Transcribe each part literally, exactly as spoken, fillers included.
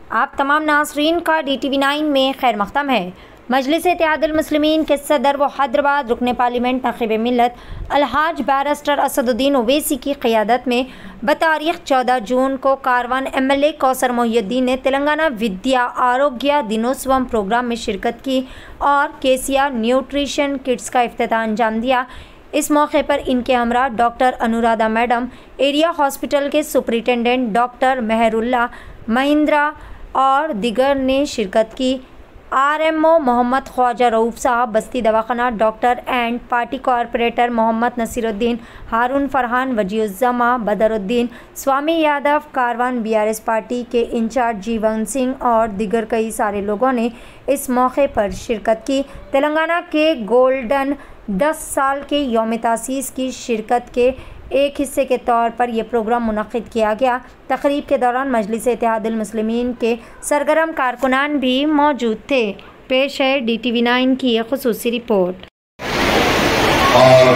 आप तमाम नाज़रीन का डी टी वी नाइन में खैर मक़दम है। मजलिस-ए-इत्तेहादुल मुस्लिमीन के सदर व हैदराबाद रुकन पार्लियामेंट नक़ीब मिल्लत अलहाज बैरिस्टर असदुद्दीन ओवैसी की क़ियादत में बतारीख़ चौदह जून को Karwan M L A Kausar Mohiuddin ने तेलंगाना विद्या आरोग्य दिनोत्सवम प्रोग्राम में शिरकत की और केसीआर न्यूट्रिशन किट्स का इफ्तिताह अंजाम दिया। इस मौके पर इनके हमरा doctor Anuradha madam, area hospital के सुपरिटेंडेंट डॉक्टर मेहरुल्ला महिंद्रा और दिगर ने शिरकत की। R M O Mohammed Khwaja Rauf साहब, बस्ती दवाखाना doctor and party corporator Mohammed Naseeruddin, Haroon Farhan, Wajiuzzama Badruddin, Swami Yadav, Karwan B R S party के इंचार्ज जीवन सिंह और दिगर कई सारे लोगों ने इस मौके पर शिरकत की। तेलंगाना के गोल्डन दस साल के यौम तासीस की शिरकत के एक हिस्से के तौर पर यह प्रोग्राम मुनक़्क़िद किया गया। तक़रीब के दौरान मजलिस-ए-इत्तेहादुल मुस्लिमीन के सरगर्म कारकुनान भी मौजूद थे। पेश है डी टी वी नाइन की एक ख़ुसूसी रिपोर्ट। और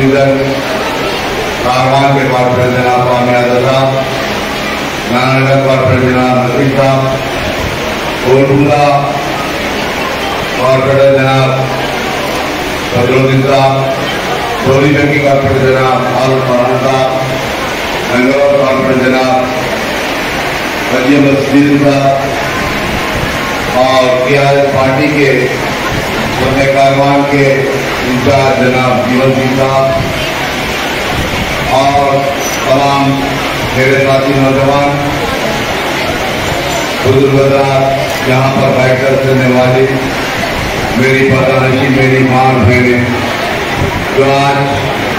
कारवान के कॉर्पोरेटर जनाब स्वामी यादव साहब, नारायणगढ़ कॉर्पोरेटर जनाब नसीर साहब, कोटुंगा कॉर्पोरेटर जनाब बदरुद्दीन साहब, चोरी चंकी कॉर्पोरेटर जनाब हारून फरहान साहब, बेंगलोर कॉर्पोरेटर जनाब वजीम नसीर साहब और बी आर एस पार्टी के वतन कारवान के इंचार्ज जनाब जीवन सिंह साहब और तमाम मेरे साथी नौजवान बुजुर्ग यहाँ पर बैठकर सुनने वाले मेरी पदानशी, मेरी मां बहनें जो आज